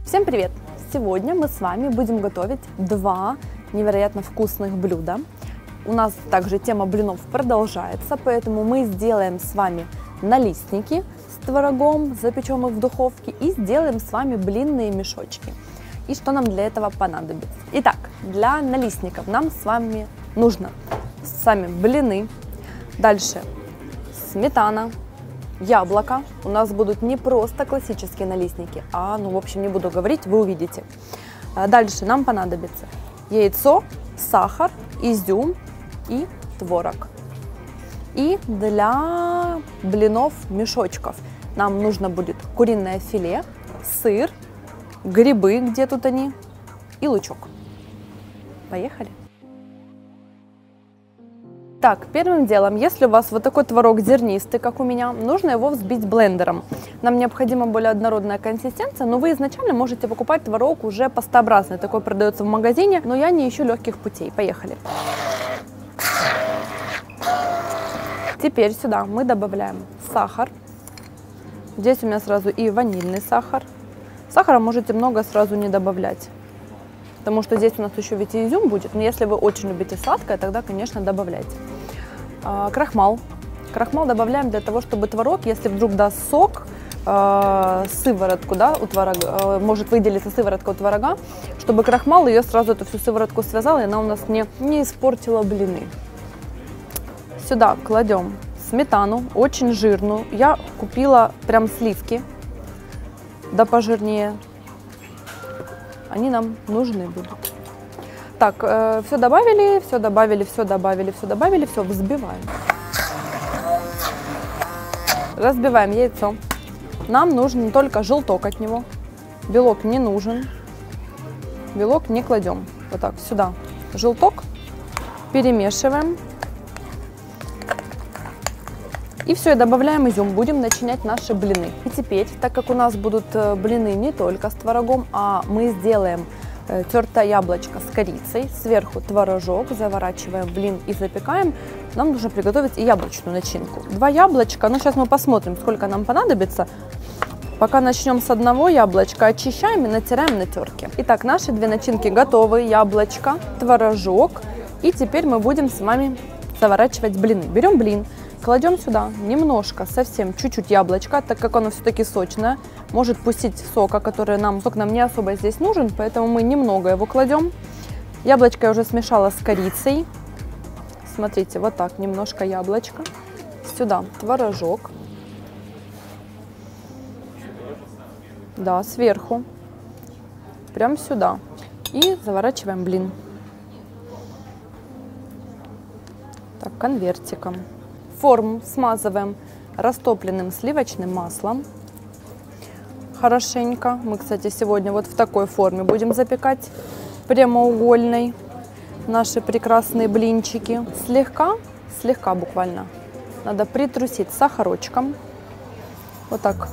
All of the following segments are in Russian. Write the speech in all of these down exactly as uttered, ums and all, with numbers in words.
Всем привет! Сегодня мы с вами будем готовить два невероятно вкусных блюда. У нас также тема блинов продолжается, поэтому мы сделаем с вами налистники с творогом, запечем их в духовке, и сделаем с вами блинные мешочки. И что нам для этого понадобится? Итак, для налистников нам с вами нужно сами блины, дальше сметана, яблоко. У нас будут не просто классические налистники, а, ну, в общем, не буду говорить, вы увидите. Дальше нам понадобится яйцо, сахар, изюм и творог. И для блинов мешочков нам нужно будет куриное филе, сыр, грибы, где тут они, и лучок. Поехали! Так, первым делом, если у вас вот такой творог зернистый, как у меня, нужно его взбить блендером. Нам необходима более однородная консистенция, но вы изначально можете покупать творог уже пастообразный, такой продается в магазине, но я не ищу легких путей. Поехали! Теперь сюда мы добавляем сахар. Здесь у меня сразу и ванильный сахар. Сахара можете много сразу не добавлять, потому что здесь у нас еще ведь и изюм будет, но если вы очень любите сладкое, тогда, конечно, добавляйте. А, крахмал. Крахмал добавляем для того, чтобы творог, если вдруг даст сок, э, сыворотку, да, у творога, э, может выделиться сыворотка у творога, чтобы крахмал ее сразу эту всю сыворотку связал, и она у нас не, не испортила блины. Сюда кладем сметану, очень жирную. Я купила прям сливки, да пожирнее. Они нам нужны будут. Так, э, все добавили, все добавили, все добавили, все добавили, все взбиваем. Разбиваем яйцо. Нам нужен только желток от него. Белок не нужен. Белок не кладем. Вот так, сюда желток. Перемешиваем. И все, и добавляем изюм. Будем начинять наши блины. И теперь, так как у нас будут блины не только с творогом, а мы сделаем тертое яблочко с корицей, сверху творожок, заворачиваем в блин и запекаем, нам нужно приготовить и яблочную начинку. Два яблочка, ну сейчас мы посмотрим, сколько нам понадобится. Пока начнем с одного яблочка, очищаем и натираем на терке. Итак, наши две начинки готовы. Яблочко, творожок. И теперь мы будем с вами заворачивать блины. Берем блин. Кладем сюда немножко, совсем чуть-чуть яблочко, так как оно все-таки сочное, может пустить сока, который нам, сок нам не особо здесь нужен, поэтому мы немного его кладем. Яблочко я уже смешала с корицей. Смотрите, вот так, немножко яблочко. Сюда творожок. Да, сверху. Прям сюда. И заворачиваем блин. Так, конвертиком. Форму смазываем растопленным сливочным маслом. Хорошенько. Мы, кстати, сегодня вот в такой форме будем запекать, прямоугольной, наши прекрасные блинчики. Слегка, слегка буквально надо притрусить сахарочком. Вот так.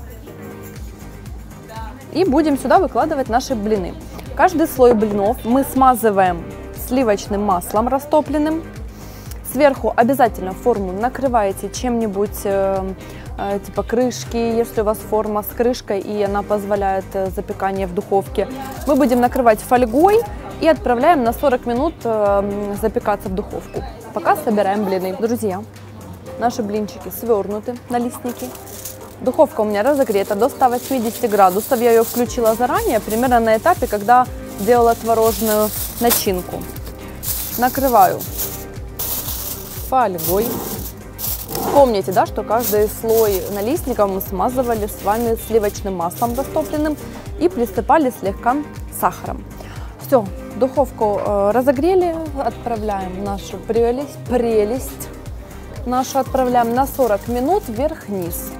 И будем сюда выкладывать наши блины. Каждый слой блинов мы смазываем сливочным маслом растопленным. Сверху обязательно форму накрываете чем-нибудь э, э, типа крышки, если у вас форма с крышкой и она позволяет э, запекание в духовке. Мы будем накрывать фольгой и отправляем на сорок минут э, запекаться в духовку. Пока собираем блины. Друзья, наши блинчики свернуты, налистники. Духовка у меня разогрета до ста восьмидесяти градусов. Я ее включила заранее, примерно на этапе, когда делала творожную начинку. Накрываю фольгой. Помните, да, что каждый слой налистников мы смазывали с вами сливочным маслом растопленным и присыпали слегка сахаром. Все, духовку э, разогрели, отправляем нашу прелесть, прелесть нашу отправляем на сорок минут вверх-вниз.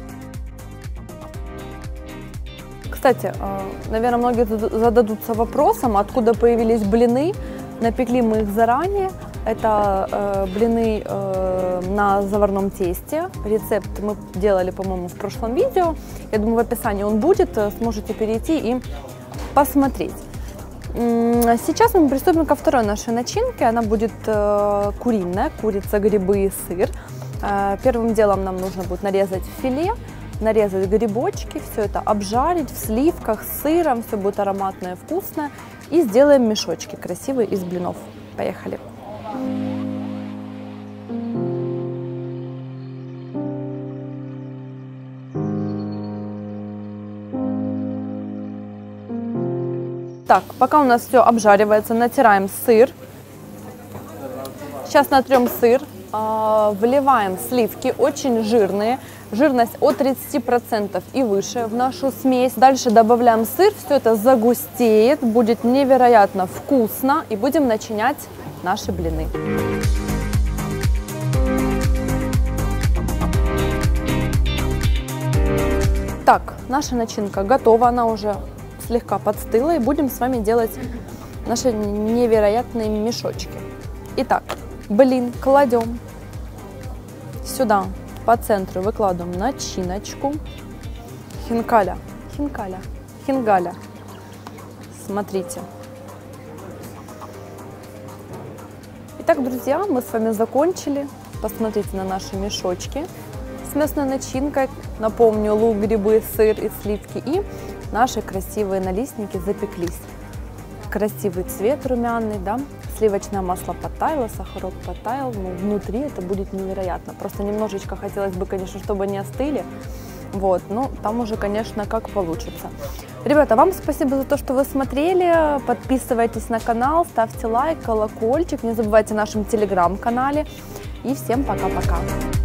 Кстати, э, наверное, многие зададутся вопросом, откуда появились блины. Напекли мы их заранее. Это э, блины э, на заварном тесте. Рецепт мы делали, по-моему, в прошлом видео. Я думаю, в описании он будет. Сможете перейти и посмотреть. Сейчас мы приступим ко второй нашей начинке. Она будет э, куриная, курица, грибы и сыр. Э, первым делом нам нужно будет нарезать филе. нарезать грибочки, все это обжарить в сливках с сыром, все будет ароматное, вкусное. И сделаем мешочки красивые из блинов. Поехали! Так, пока у нас все обжаривается, натираем сыр. Сейчас натрем сыр, вливаем сливки, очень жирные, жирность от тридцати процентов и выше в нашу смесь. Дальше добавляем сыр, все это загустеет, будет невероятно вкусно, и будем начинять наши блины. Так, наша начинка готова, она уже слегка подстыла, и будем с вами делать наши невероятные мешочки. Итак, блин кладем сюда, по центру выкладываем начиночку, хинкаля, хинкаля, хингаля, смотрите. Итак, друзья, мы с вами закончили, посмотрите на наши мешочки с мясной начинкой, напомню, лук, грибы, сыр и сливки, и наши красивые налистники запеклись. Красивый цвет румяный, да, сливочное масло подтаяло, сахарок подтаял, но внутри это будет невероятно. Просто немножечко хотелось бы, конечно, чтобы они остыли, вот, но там уже, конечно, как получится. Ребята, вам спасибо за то, что вы смотрели, подписывайтесь на канал, ставьте лайк, колокольчик, не забывайте о нашем телеграм-канале, и всем пока-пока.